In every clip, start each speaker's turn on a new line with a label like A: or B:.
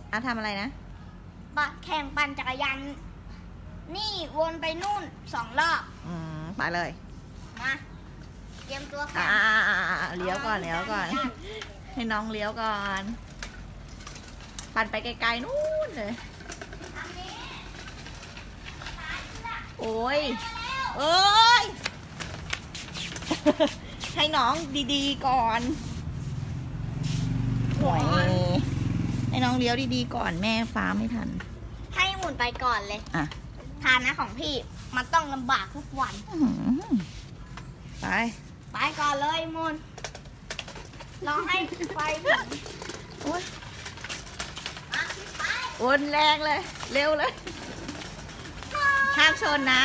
A: ทำอะไรนะ
B: แข่งปั่นจักรยานนี่วนไปนู่น2 รอบ
A: ไปเลย
B: มาเตรียมตัวค่ะ
A: เลี้ยวก่อนให้น้องเลี้ยวก่อนปั่นไปไกลๆนู่นเลยโอ้ยให้น้องดีๆก่อนโอ้ยให้น้องเลี้ยวดีๆก่อนแม่ฟ้าไม่ทัน
B: ให้หมุนไปก่อนเลยทานนะของพี่มันต้องลำบากทุกวันไปก่อนเลยมุนลองให้ไฟ
A: โอนแรงเลยเร็วเลยห้ามชนนะ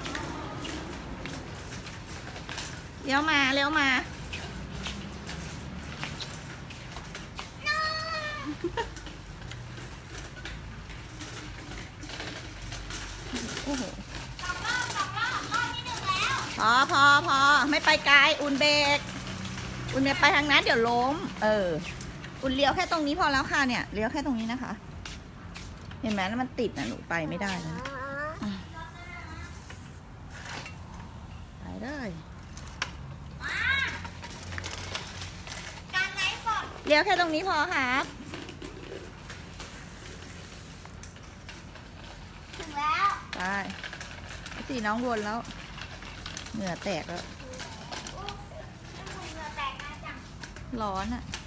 A: เลี้ยวมาโอ้โห
B: รอบที่ 1แล้ว
A: พอไม่ไปไกลอุ่นเบรกอุ่นเบรกไปทางนั้นเดี๋ยวล้มอุ่นเลี้ยวแค่ตรงนี้พอแล้วค่ะเนี่ยเลี้ยวแค่ตรงนี้นะคะเห็นไหมแล้วมันติดนะหนูไปไม่ได้นะไปเลยเลี้ยวแค่ตรงนี้พอครับ
B: ถึงแล้ว
A: ไปสีน้องวนแล้วเหงื่อแตกแล้วร้อนอ่ะ